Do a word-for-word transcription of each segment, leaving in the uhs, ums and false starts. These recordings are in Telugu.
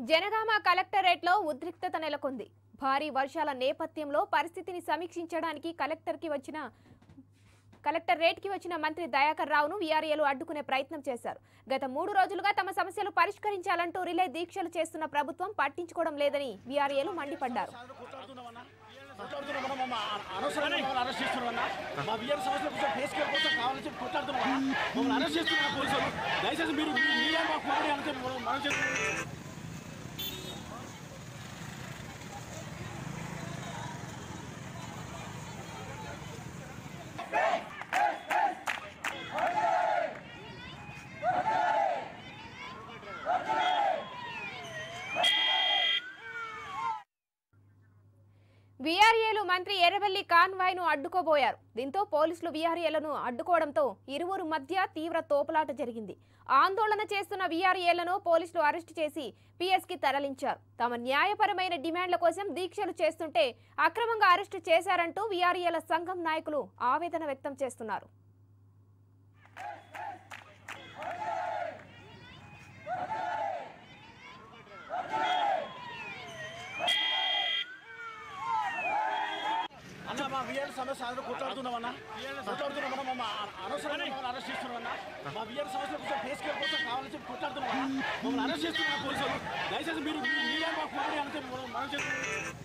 జనగామ కలెక్టరేట్లో ఉద్రిక్తత నెలకొంది. భారీ వర్షాల నేపథ్యంలో పరిస్థితిని సమీక్షించడానికి కలెక్టర్కి వచ్చిన కలెక్టరేట్కి వచ్చిన మంత్రి దయాకర్ రావును వీఆర్ఏలు అడ్డుకునే ప్రయత్నం చేశారు. గత మూడు రోజులుగా తమ సమస్యలు పరిష్కరించాలంటూ రిలే దీక్షలు చేస్తున్న ప్రభుత్వం పట్టించుకోవడం లేదని వీఆర్ఏలు మండిపడ్డారు. వీఆర్ఏలు మంత్రి ఎర్రబెల్లి కాన్వాయ్ ను అడ్డుకోబోయారు. దీంతో పోలీసులు వీఆర్ఏలను అడ్డుకోవడంతో ఇరువురు మధ్య తీవ్ర తోపులాట జరిగింది. ఆందోళన చేస్తున్న వీఆర్ఏలను పోలీసులు అరెస్టు చేసి పిఎస్ కి తరలించారు. తమ న్యాయపరమైన డిమాండ్ల కోసం దీక్షలు చేస్తుంటే అక్రమంగా అరెస్టు చేశారంటూ వీఆర్ఏల సంఘం నాయకులు ఆవేదన వ్యక్తం చేస్తున్నారు. సమస్య కొట్లాడుతున్నామన్నా కొట్లాడుతున్నామన్నా అనవసరంగా అరెస్ట్ చేస్తున్నామన్నా మా విఆర్ సమస్య కోసం ఫేస్ కేర్ కోసం కావాలని చెప్పి కొట్లాడుతున్నామన్నా మమ్మల్ని అరెస్ట్ చేస్తున్నారు పోలీసులు. దయచేసి మీరు మీడియా మాకు అంటే మనం చేస్తున్నాం.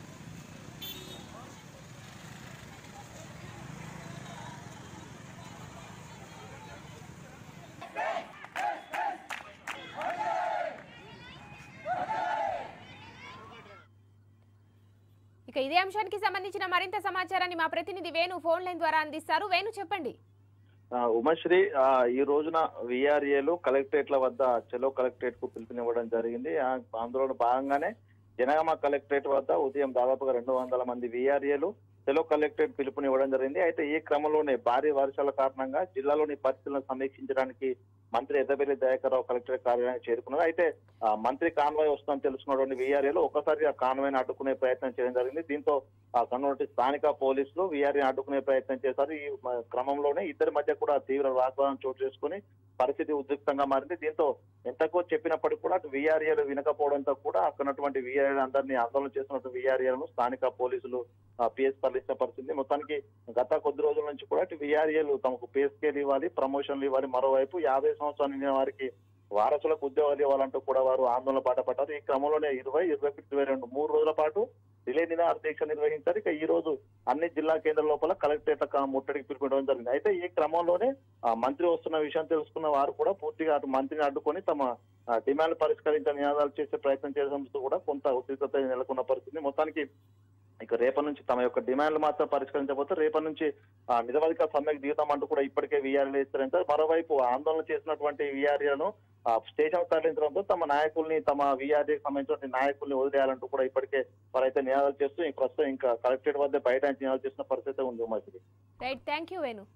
ఇక ఇదే అంశానికి సంబంధించిన మరింత సమాచారాన్ని మా ప్రతినిధి వేణు ఫోన్ లైన్ ద్వారా అందిస్తారు. వేణు, చెప్పండి. ఉమాశ్రీ, ఈ రోజున వీఆర్ఏలు కలెక్టరేట్ల వద్ద చెలో కలెక్టరేట్ కు పిలుపునివ్వడం జరిగింది. ఆందోళన భాగంగానే జనగామ కలెక్టరేట్ వద్ద ఉదయం దాదాపుగా రెండు వందల మంది వీఆర్ఏలు చెలో కలెక్టరేట్ పిలుపునివ్వడం జరిగింది. అయితే ఈ క్రమంలోనే భారీ వర్షాల కారణంగా జిల్లాలోని పరిస్థితులను సమీక్షించడానికి మంత్రి ఎర్రబెల్లి దయాకర్ రావు కలెక్టరేట్ కార్యాలయానికి చేరుకున్నారు. అయితే మంత్రి కాన్వాయ్ వస్తుందని తెలుసుకున్నటువంటి వీఆర్ఏలు ఒక్కసారి ఆ కాన్వాయ్ని అడ్డుకునే ప్రయత్నం చేయడం జరిగింది. దీంతో ఆ కన్నోటి స్థానిక పోలీసులు వీఆర్ఏని అడ్డుకునే ప్రయత్నం చేశారు. ఈ క్రమంలోనే ఇద్దరి మధ్య కూడా తీవ్ర వాగ్వాదం చోటు చేసుకుని పరిస్థితి ఉద్రిక్తంగా మారింది. దీంతో ఎంతకో చెప్పినప్పటికీ కూడా అటు వీఆర్ఏలు వినకపోవడంతో కూడా అక్కడటువంటి వీఆర్ఏలు అందరినీ ఆందోళన చేస్తున్నట్టు వీఆర్ఏలను స్థానిక పోలీసులు పిఎస్ తరలించిన పరిస్థితి. మొత్తానికి గత కొద్ది రోజుల నుంచి కూడా ఇటు వీఆర్ఏలు తమకు పే స్కేల్ ఇవ్వాలి, ప్రమోషన్లు ఇవ్వాలి, మరోవైపు యాభై సంవత్సరాలు నిండిన వారికి వారసులకు ఉద్యోగాలు ఇవ్వాలంటూ కూడా వారు ఆందోళన బాట పడ్డారు. ఈ క్రమంలోనే ఇరవై ఇరవై ఒకటి ఇరవై రెండు మూడు రోజుల పాటు రిలే నిరాహార దీక్ష నిర్వహించారు. ఇక ఈ రోజు అన్ని జిల్లా కేంద్రాల లోపల కలెక్టరేట్ల ముట్టడికి పిలుపుకోవడం జరిగింది. అయితే ఈ క్రమంలోనే మంత్రి వస్తున్న విషయం తెలుసుకున్న వారు కూడా పూర్తిగా అటు మంత్రిని అడ్డుకొని తమ డిమాండ్ పరిష్కరించే నినాదాలు చేసే ప్రయత్నం చేయడంతో కూడా కొంత ఉద్రిక్తత నెలకొన్న పరిస్థితి. మొత్తానికి ఇక రేపటి నుంచి తమ యొక్క డిమాండ్లు మాత్రం పరిష్కరించకపోతే రేపటి నుంచి నిరవధిక సమ్మెకు దిగుతాం అంటూ కూడా ఇప్పటికే వీఆర్ఏలు ఇస్తారంటే, మరోవైపు ఆందోళన చేసినటువంటి వీఆర్ఏలను స్టేషన్ తరలించడంతో తమ నాయకుల్ని తమ వీఆర్ఏకి సంబంధించిన నాయకుల్ని వదిలేయాలంటూ కూడా ఇప్పటికే వారైతే నినాదాలు చేస్తూ ప్రస్తుతం ఇంకా కలెక్టరేట్ వద్ద బయట నినాదాలు చేసిన పరిస్థితి ఉంది. Umashri, right, thank you Venu.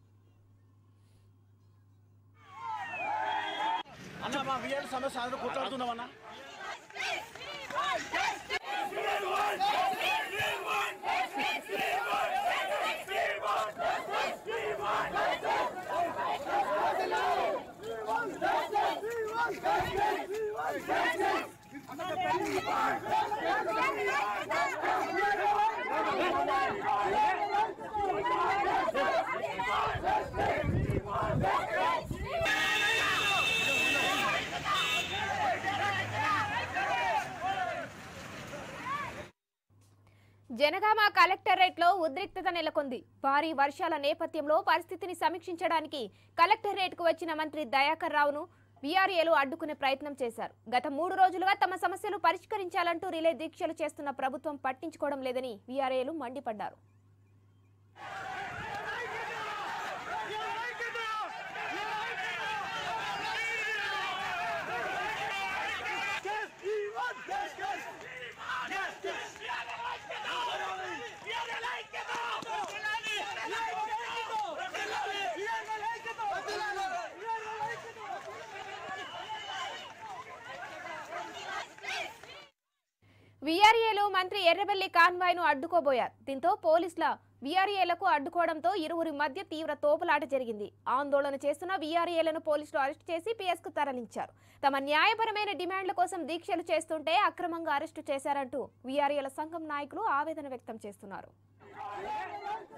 అన్న మా వీఆర్ సమస్య కొట్లాడుతున్నామన్నా జనగామ కలెక్టరేట్లో ఉద్రిక్తత నెలకొంది. భారీ వర్షాల నేపథ్యంలో పరిస్థితిని సమీక్షించడానికి కలెక్టరేట్కు వచ్చిన మంత్రి దయాకర్ రావును వీఆర్ఏలు అడ్డుకునే ప్రయత్నం చేశారు. గత మూడు రోజులుగా తమ సమస్యలు పరిష్కరించాలంటూ రిలే దీక్షలు చేస్తున్న ప్రభుత్వం పట్టించుకోవడం లేదని వీఆర్ఏలు మండిపడ్డారు. వీఆర్ఏలు మంత్రి ఎర్రబెల్లి కాన్వాయ్ ను అడ్డుకోబోయారు. దీంతో పోలీసుల వీఆర్ఏలకు అడ్డుకోవడంతో ఇరువురి మధ్య తీవ్ర తోపులాట జరిగింది. ఆందోళన చేస్తున్న వీఆర్ఏలను పోలీసులు అరెస్టు చేసి పిఎస్ కు తరలించారు. తమ న్యాయపరమైన డిమాండ్ల కోసం దీక్షలు చేస్తుంటే అక్రమంగా అరెస్టు చేశారంటూ వీఆర్ఏల సంఘం నాయకులు ఆవేదన వ్యక్తం చేస్తున్నారు.